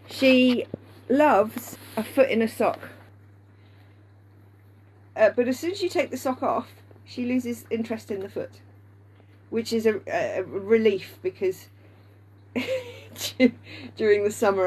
She loves a foot in a sock. But as soon as you take the sock off, she loses interest in the foot, which is a relief, because during the summer